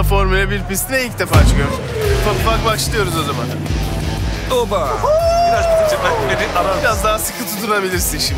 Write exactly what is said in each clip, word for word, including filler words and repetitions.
tırla Formula bir pistine ilk defa çıkıyorum. Ufak ufak başlıyoruz o zaman. Oba! Biraz bitince ben beni arar. Biraz daha sıkı tutunabilirsin şimdi.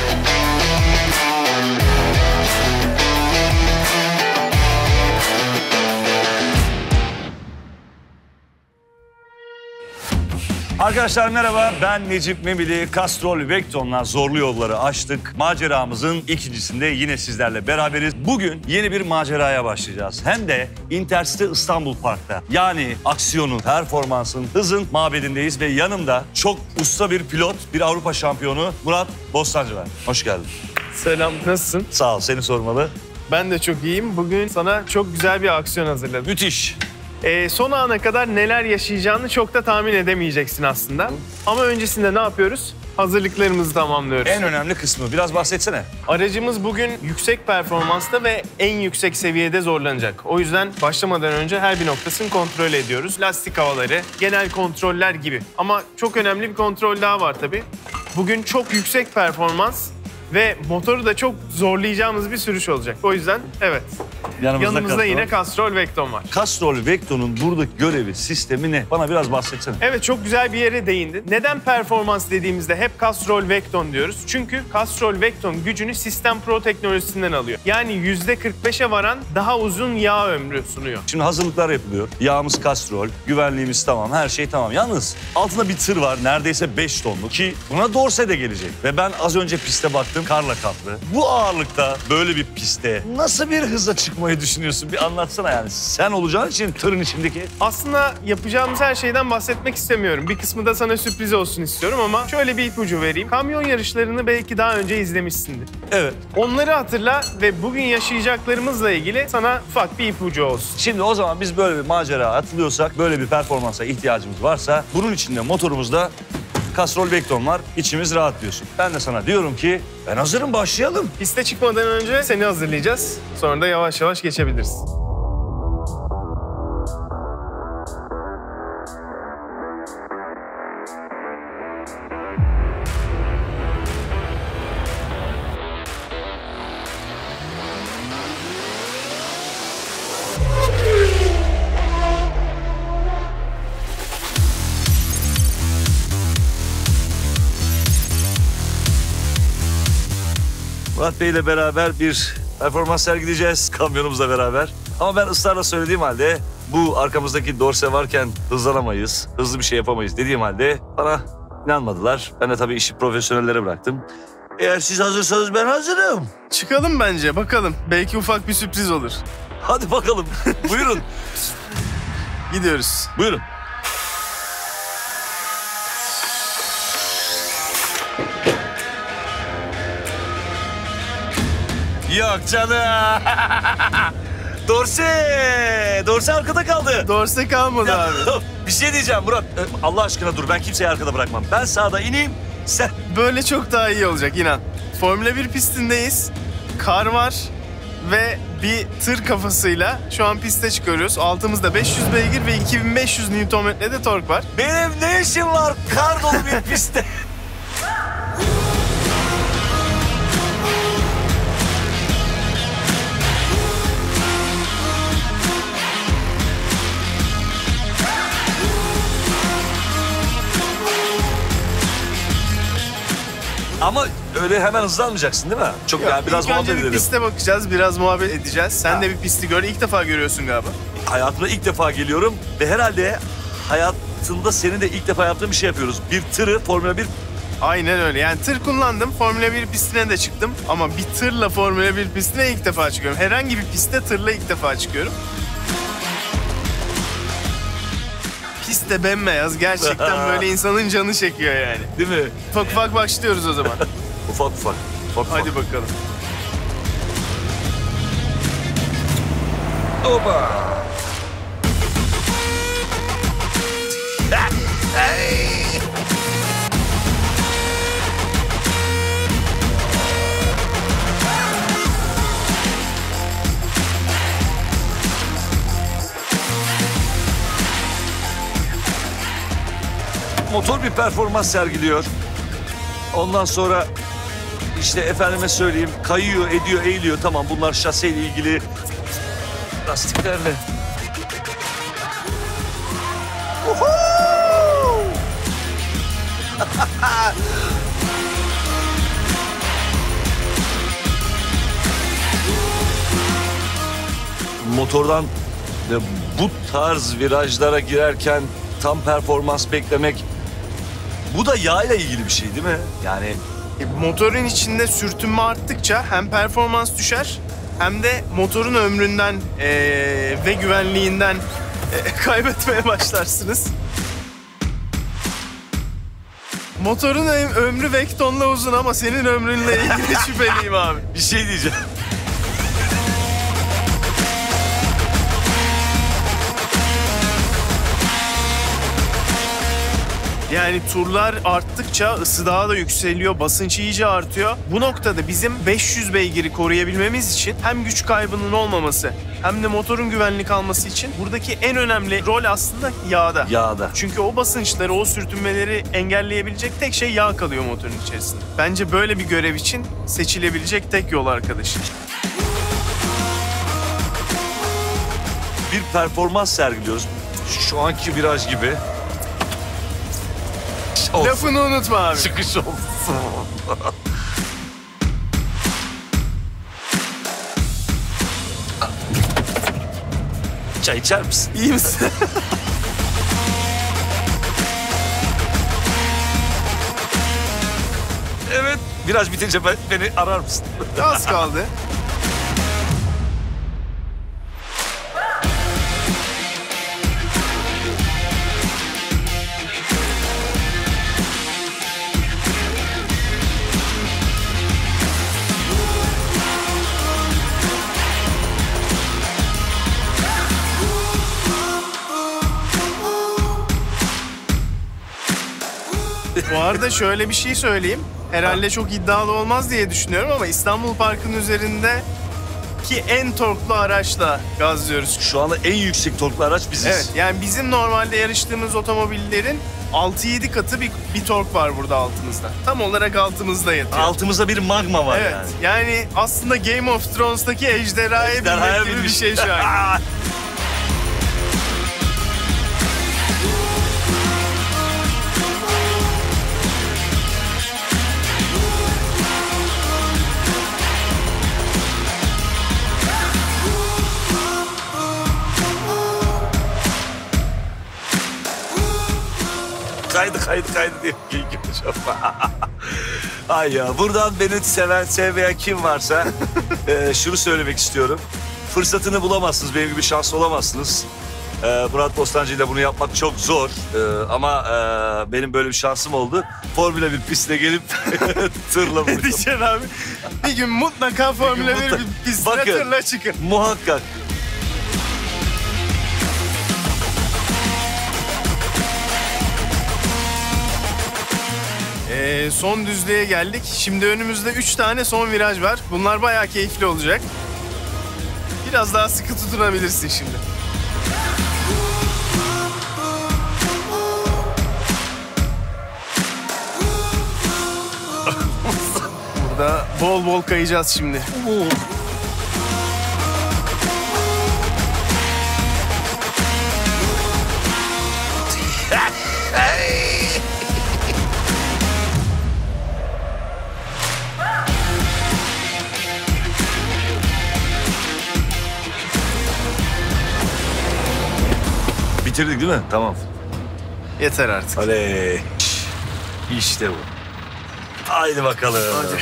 Arkadaşlar merhaba, ben Necip Memili. Castrol Vecton'la zorlu yolları aştık. Maceramızın ikincisinde yine sizlerle beraberiz. Bugün yeni bir maceraya başlayacağız. Hem de Intercity İstanbul Park'ta. Yani aksiyonun, performansın, hızın mabedindeyiz ve yanımda çok usta bir pilot, bir Avrupa şampiyonu Murat Bostancı var. Hoş geldin. Selam, nasılsın? Sağ ol, seni sormalı. Ben de çok iyiyim. Bugün sana çok güzel bir aksiyon hazırladım. Müthiş. Ee, son ana kadar neler yaşayacağını çok da tahmin edemeyeceksin aslında. Ama öncesinde ne yapıyoruz? Hazırlıklarımızı tamamlıyoruz. En önemli kısmı, biraz bahsetsene. Aracımız bugün yüksek performansta ve en yüksek seviyede zorlanacak. O yüzden başlamadan önce her bir noktasını kontrol ediyoruz. Lastik havaları, genel kontroller gibi. Ama çok önemli bir kontrol daha var tabii. Bugün çok yüksek performans ve motoru da çok zorlayacağımız bir sürüş olacak. O yüzden evet. Yanımızda, Yanımızda yine Castrol Vecton var. Castrol Vecton'un buradaki görevi, sistemi ne? Bana biraz bahsetsene. Evet, çok güzel bir yere değindin. Neden performans dediğimizde hep Castrol Vecton diyoruz? Çünkü Castrol Vecton gücünü System Pro teknolojisinden alıyor. Yani yüzde kırk beşe varan daha uzun yağ ömrü sunuyor. Şimdi hazırlıklar yapılıyor. Yağımız Castrol, güvenliğimiz tamam, her şey tamam. Yalnız altında bir tır var, neredeyse beş tonluk ki buna dorse de gelecek. Ve ben az önce piste baktım, karla kaplı. Bu ağırlıkta böyle bir piste nasıl bir hıza çıkmayı düşünüyorsun? Bir anlatsana yani. Sen olacağın için tırın içindeki. Aslında yapacağımız her şeyden bahsetmek istemiyorum. Bir kısmı da sana sürpriz olsun istiyorum ama şöyle bir ipucu vereyim. Kamyon yarışlarını belki daha önce izlemişsindir. Evet. Onları hatırla ve bugün yaşayacaklarımızla ilgili sana ufak bir ipucu olsun. Şimdi o zaman biz böyle bir macera atılıyorsak, böyle bir performansa ihtiyacımız varsa bunun içinde motorumuzda Castrol Vecton var. İçimiz rahat diyorsun. Ben de sana diyorum ki ben hazırım, başlayalım. Piste çıkmadan önce seni hazırlayacağız. Sonra da yavaş yavaş geçebiliriz. Murat Bey ile beraber bir performans sergileyeceğiz kamyonumuzla beraber. Ama ben ısrarla söylediğim halde bu arkamızdaki dorse varken hızlanamayız, hızlı bir şey yapamayız dediğim halde bana inanmadılar. Ben de tabii işi profesyonellere bıraktım. Eğer siz hazırsanız ben hazırım. Çıkalım bence, bakalım. Belki ufak bir sürpriz olur. Hadi bakalım. Buyurun. Gidiyoruz. Buyurun. Yok canım. Dorse. Dorse arkada kaldı. Dorse kalmadı Ya, abi. bir şey diyeceğim Murat. Allah aşkına dur. Ben kimseyi arkada bırakmam. Ben sağda ineyim. Sen... Böyle çok daha iyi olacak inan. Formula bir pistindeyiz. Kar var ve bir tır kafasıyla şu an piste çıkıyoruz. Altımızda beş yüz beygir ve iki bin beş yüz Newton metrede tork var. Benim ne işim var kar dolu bir pistte? Ama öyle hemen hızlanmayacaksın değil mi? Çok Yok, yani biraz ilk muhabbet önce bir edelim. piste bakacağız, biraz muhabbet edeceğiz. Sen Ha. de bir pisti gör. İlk defa görüyorsun galiba. Hayatımda ilk defa geliyorum ve herhalde hayatında senin de ilk defa yaptığın bir şey yapıyoruz. Bir tırı Formula bir... Aynen öyle. Yani tır kullandım. Formula bir pistine de çıktım. Ama bir tırla Formula bir pistine ilk defa çıkıyorum. Herhangi bir pistte tırla ilk defa çıkıyorum. Pist de bembeyaz. Gerçekten böyle insanın canı çekiyor yani. Değil mi? Ufak ufak başlıyoruz o zaman. Ufak ufak. ufak, ufak. Hadi bakalım. Oba! Motor bir performans sergiliyor. Ondan sonra işte efendime söyleyeyim kayıyor, ediyor, eğiliyor. Tamam bunlar şaseyle ilgili lastiklerle Motordan ve bu tarz virajlara girerken tam performans beklemek, bu da yağla ilgili bir şey değil mi? Yani Motorun içinde sürtünme arttıkça hem performans düşer hem de motorun ömründen eee, ve güvenliğinden eee, kaybetmeye başlarsınız. Motorun ö- ömrü Vecton'la uzun ama senin ömrünle ilgili şüpheliyim abi. bir şey diyeceğim. Yani turlar arttıkça ısı daha da yükseliyor, basınç iyice artıyor. Bu noktada bizim beş yüz beygiri koruyabilmemiz için hem güç kaybının olmaması hem de motorun güvenli kalması için buradaki en önemli rol aslında yağda. Yağda. Çünkü o basınçları, o sürtünmeleri engelleyebilecek tek şey yağ kalıyor motorun içerisinde. Bence böyle bir görev için seçilebilecek tek yol arkadaşı. Bir performans sergiliyoruz. Şu anki viraj gibi. Olsun. Lafını unutma abi. Çıkış olsun. Çay içer misin? İyi misin? Evet. Viraj bitince ben, beni arar mısın? Az kaldı. Bu arada şöyle bir şey söyleyeyim. Herhalde çok iddialı olmaz diye düşünüyorum ama İstanbul Park'ın üzerindeki en torklu araçla gazlıyoruz. Şu anda en yüksek torklu araç biziz. Evet, yani bizim normalde yarıştığımız otomobillerin altı yedi katı bir, bir tork var burada altımızda. Tam olarak altımızda yatıyor. Altımızda bir magma var Evet, yani. yani aslında Game of Thrones'taki ejderhaya Ejderhaya binmek gibi bir binmiş. şey şu an. Kaydı kaydı kaydı diye gülüyorum. Ay ya, buradan beni seven sevmeyen kim varsa e, şunu söylemek istiyorum. Fırsatını bulamazsınız, benim gibi şanslı olamazsınız. E, Murat Bostancı ile bunu yapmak çok zor. E, ama e, benim böyle bir şansım oldu. Formula bir pistine gelip tırla Ne vurdum. diyeceksin abi? Bir gün mutlaka Formula bir mutlaka- pistine Bakın. tırla çıkın. Muhakkak. Ee, son düzlüğe geldik. Şimdi önümüzde üç tane son viraj var. Bunlar bayağı keyifli olacak. Biraz daha sıkı tutunabilirsin şimdi. Burada bol bol kayacağız şimdi. Bitirdik değil mi? Tamam. Yeter artık. Oley. İşte bu. Haydi bakalım. Hadi.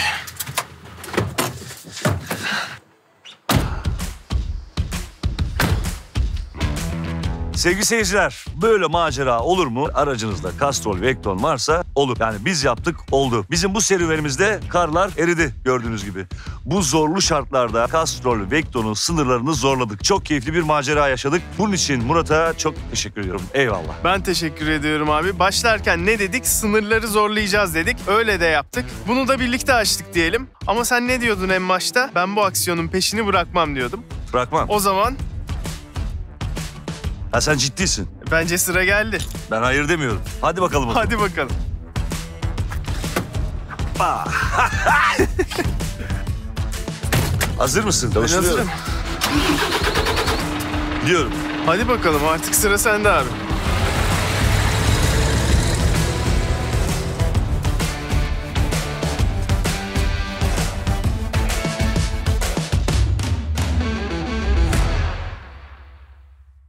Sevgili seyirciler, böyle macera olur mu? Aracınızda Castrol Vecton varsa olur. Yani biz yaptık, oldu. Bizim bu serüvenimizde karlar eridi gördüğünüz gibi. Bu zorlu şartlarda Castrol Vecton'un sınırlarını zorladık. Çok keyifli bir macera yaşadık. Bunun için Murat'a çok teşekkür ediyorum. Eyvallah. Ben teşekkür ediyorum abi. Başlarken ne dedik? Sınırları zorlayacağız dedik. Öyle de yaptık. Bunu da birlikte açtık diyelim. Ama sen ne diyordun en başta? Ben bu aksiyonun peşini bırakmam diyordum. Bırakmam. O zaman Ha, sen ciddisin. bence sıra geldi. Ben hayır demiyorum. Hadi bakalım. o zaman. Hadi bakalım. Hazır mısın? Ben hazırım. Diyorum. Hadi bakalım artık sıra sende abi.